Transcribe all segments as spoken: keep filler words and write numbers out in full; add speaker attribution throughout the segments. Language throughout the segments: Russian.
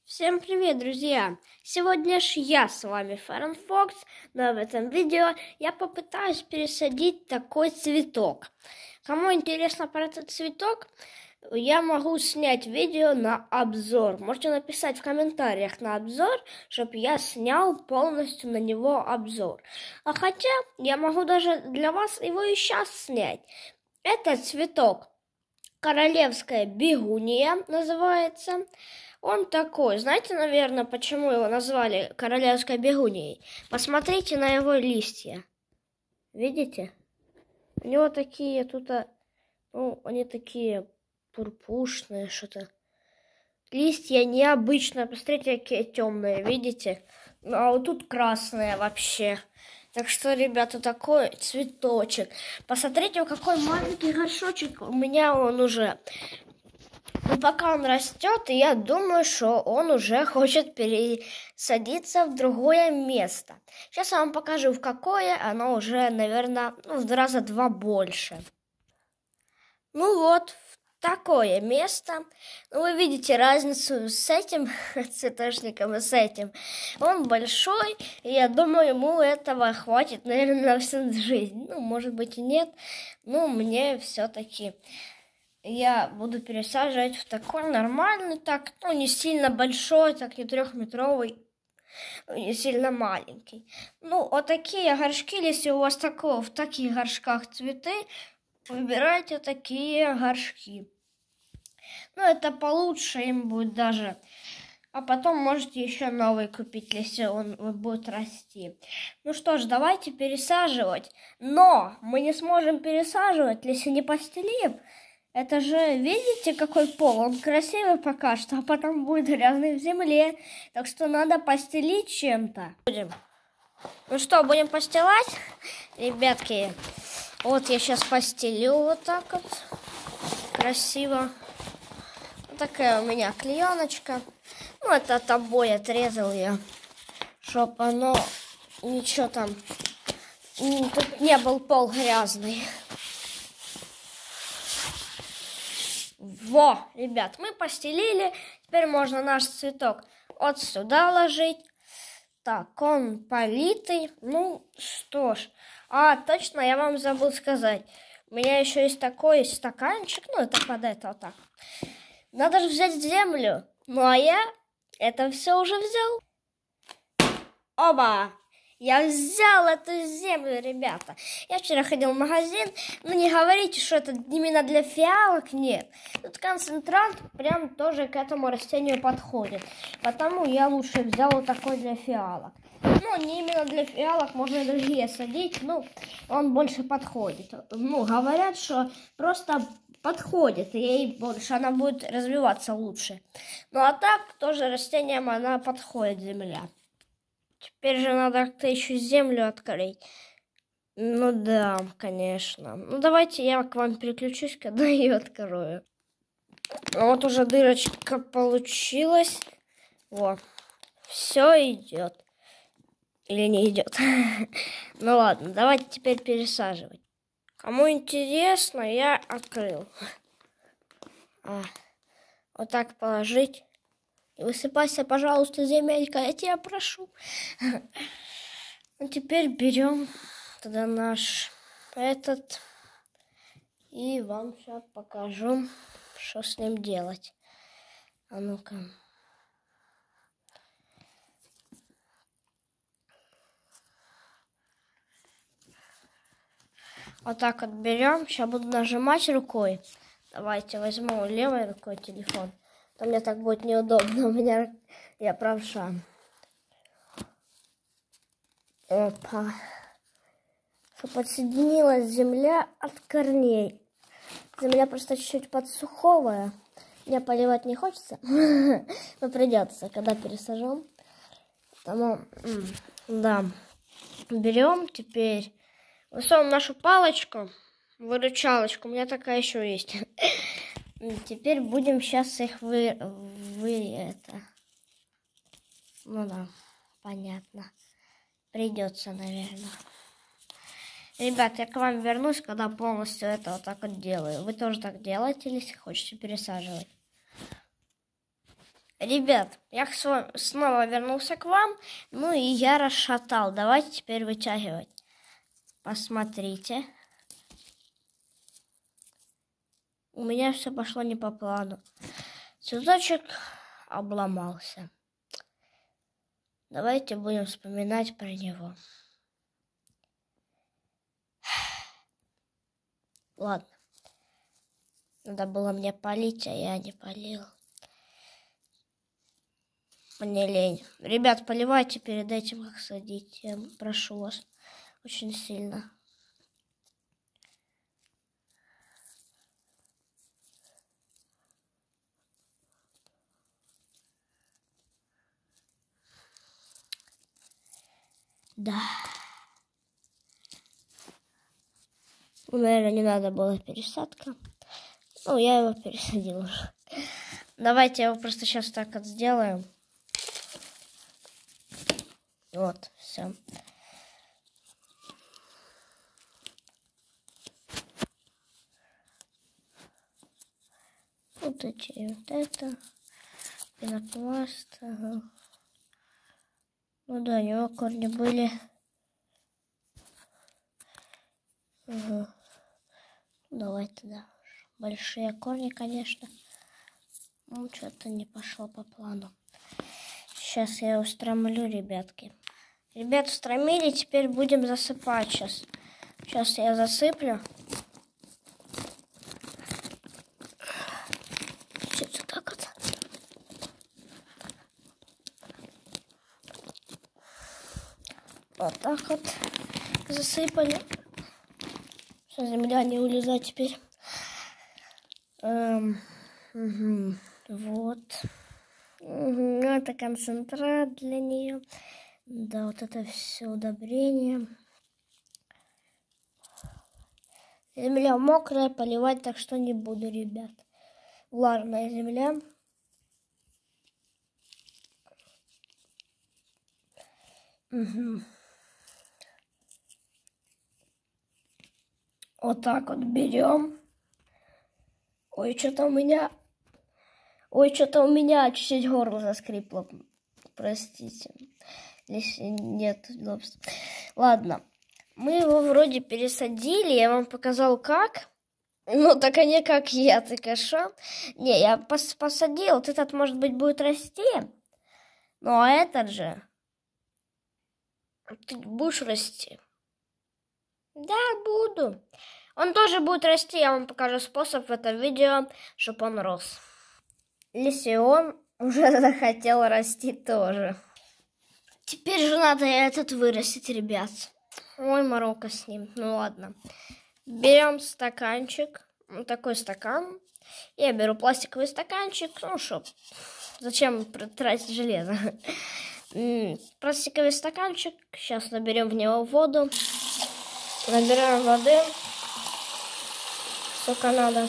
Speaker 1: Всем привет, друзья! Сегодня ж я с вами Фарен Фокс, но в этом видео я попытаюсь пересадить такой цветок. Кому интересно про этот цветок, я могу снять видео на обзор. Можете написать в комментариях на обзор, чтобы я снял полностью на него обзор. А хотя я могу даже для вас его и сейчас снять. Это цветок королевская бегуния называется. Он такой, знаете, наверное, почему его назвали королевской бегунией? Посмотрите на его листья. Видите? У него такие тут, ну, они такие пурпушные, что-то. Листья необычные, посмотрите, какие темные, видите? Ну, а вот тут красные вообще. Так что, ребята, такой цветочек. Посмотрите, какой маленький горшочек у меня он уже. Но пока он растет, и я думаю, что он уже хочет пересадиться в другое место. Сейчас я вам покажу, в какое. Оно уже, наверное, ну, в раза два больше. Ну вот, в такое место. Ну, вы видите разницу с этим цветочником и с этим. Он большой, и я думаю, ему этого хватит, наверное, на всю жизнь. Ну, может быть и нет. Ну, мне все-таки... Я буду пересаживать в такой нормальный, так, ну, не сильно большой, так, не трехметровый, не сильно маленький. Ну, вот такие горшки, если у вас такого, в таких горшках цветы, выбирайте такие горшки. Ну, это получше им будет даже. А потом можете еще новый купить, если он будет расти. Ну что ж, давайте пересаживать. Но мы не сможем пересаживать, если не постелим. Это же, видите, какой пол? Он красивый пока что, а потом будет грязный в земле. Так что надо постелить чем-то. Будем. Ну что, будем постилать? Ребятки, вот я сейчас постелю вот так вот. Красиво. Вот такая у меня клееночка. Ну, это от обои отрезал я. Чтоб оно, ничего там, тут не был пол грязный. Во, ребят, мы постелили. Теперь можно наш цветок вот сюда ложить. Так, он политый. Ну, что ж. А, точно, я вам забыл сказать. У меня еще есть такой стаканчик. Ну, это под это вот так. Надо же взять землю. Ну, а я это все уже взял. Оба! Я взял эту землю, ребята. Я вчера ходил в магазин. Ну, не говорите, что это именно для фиалок. Нет. Тут концентрат прям тоже к этому растению подходит. Потому я лучше взял вот такой для фиалок. Ну, не именно для фиалок, можно и другие садить. Ну, он больше подходит. Ну, говорят, что просто подходит. И ей больше, она будет развиваться лучше. Ну, а так, тоже растениям она подходит, земля. Теперь же надо как-то еще землю открыть. Ну да, конечно. Ну давайте я к вам переключусь, когда ее открою. Вот уже дырочка получилась. Вот. Все идет. Или не идет. Ну ладно, давайте теперь пересаживать. Кому интересно, я открыл. А, вот так положить. И высыпайся, пожалуйста, земелька, я тебя прошу. Ну, теперь берем тогда наш этот. И вам сейчас покажу, что с ним делать. А ну-ка. Вот так вот берем. Сейчас буду нажимать рукой. Давайте возьму левой рукой телефон. А мне так будет неудобно, у меня я правша. Опа. Что подсоединилась земля от корней. Земля просто чуть-чуть подсуховая. Мне поливать не хочется, но придется, когда пересажем. Потому, да. Берем теперь, высовываем нашу палочку, выручалочку. У меня такая еще есть. Теперь будем сейчас их вы, вы это. Ну да, понятно. Придется, наверное. Ребят, я к вам вернусь, когда полностью это вот так вот делаю. Вы тоже так делаете, если хотите пересаживать. Ребят, я снова вернулся к вам, ну и я расшатал. Давайте теперь вытягивать. Посмотрите. У меня все пошло не по плану. Цветочек обломался. Давайте будем вспоминать про него. Ладно. Надо было мне полить, а я не полил. Мне лень. Ребят, поливайте перед этим, как садить. Я прошу вас очень сильно. Да. Ну, наверное, не надо было пересадка. Ну, я его пересадил уже. Давайте его просто сейчас так вот сделаем. Вот, все. Вот эти, вот это. Пенопласт. Ага. Ну да, у него корни были. Ага. Давай тогда. Большие корни, конечно. Ну, что-то не пошло по плану. Сейчас я его стромлю, ребятки. Ребят, стромили, теперь будем засыпать сейчас. Сейчас я засыплю. Чуть-чуть вот так вот. Вот так вот засыпали. Все, земля не улезает теперь. Эм, угу. Вот. Угу. Это концентрат для нее. Да, вот это все удобрение. Земля мокрая, поливать так что не буду, ребят. Влажная земля. Угу. Вот так вот берем. Ой, что-то у меня... Ой, что-то у меня чуть-чуть горло заскрипло. Простите. Если нет удобств. Ладно. Мы его вроде пересадили. Я вам показал как. Ну, так не как я, ты каша. Не, я пос посадил. Вот этот, может быть, будет расти. Ну, а этот же... Ты будешь расти? Да, буду. Он тоже будет расти. Я вам покажу способ в этом видео, чтобы он рос. Если он уже захотел расти тоже. Теперь же надо этот вырастить, ребят. Ой, морока с ним. Ну ладно. Берем стаканчик. Вот такой стакан. Я беру пластиковый стаканчик. Ну, чтоб... Зачем тратить железо? Пластиковый стаканчик. Сейчас наберем в него воду. Набираем воды. Сколько надо.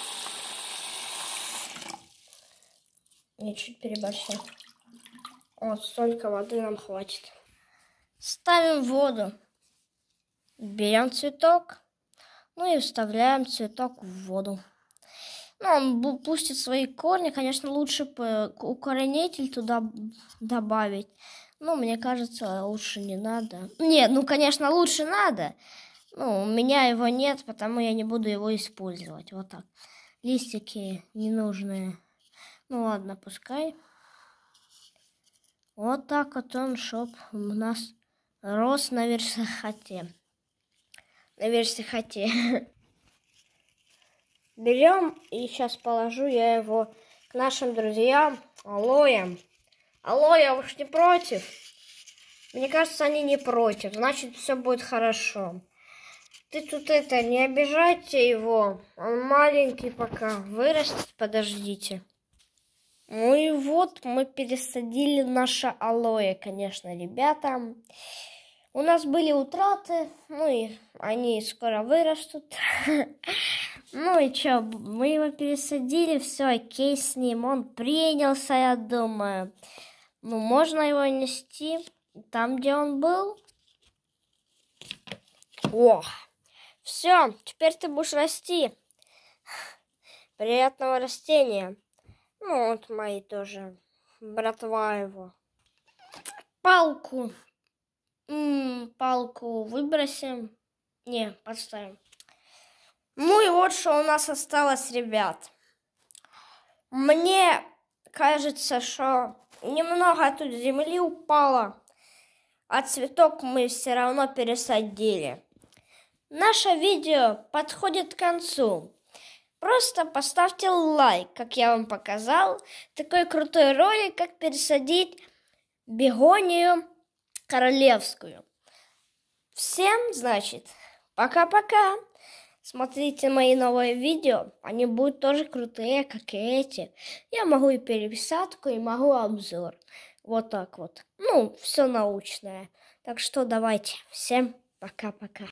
Speaker 1: Я чуть переборщил. Вот столько воды нам хватит. Ставим воду. Берем цветок. Ну и вставляем цветок в воду. Ну, он пустит свои корни. Конечно, лучше укоренитель туда добавить. Ну, мне кажется, лучше не надо. Нет, ну, конечно, лучше надо. Ну, у меня его нет, потому я не буду его использовать. Вот так. Листики ненужные. Ну, ладно, пускай. Вот так вот он, чтоб у нас рос на версахате. На версахате. Берем и сейчас положу я его к нашим друзьям алоэ. Алоэ, вы ж не против? Мне кажется, они не против. Значит, все будет хорошо. Ты тут это, не обижайте его. Он маленький пока. Вырастет, подождите. Ну и вот мы пересадили наше алоэ, конечно, ребята. У нас были утраты, ну и они скоро вырастут. Ну и что, мы его пересадили, все, окей с ним, он принялся, я думаю. Ну, можно его нести там, где он был. О, все, теперь ты будешь расти. Приятного растения. Ну, вот мои тоже братва его. Палку. М-м, палку выбросим. Не, подставим. Ну и вот что у нас осталось, ребят. Мне кажется, что немного тут земли упало, а цветок мы все равно пересадили. Наше видео подходит к концу. Просто поставьте лайк, как я вам показал. Такой крутой ролик, как пересадить бегонию королевскую. Всем, значит, пока-пока. Смотрите мои новые видео. Они будут тоже крутые, как и эти. Я могу и переписатку, и могу обзор. Вот так вот. Ну, все научное. Так что давайте. Всем пока-пока.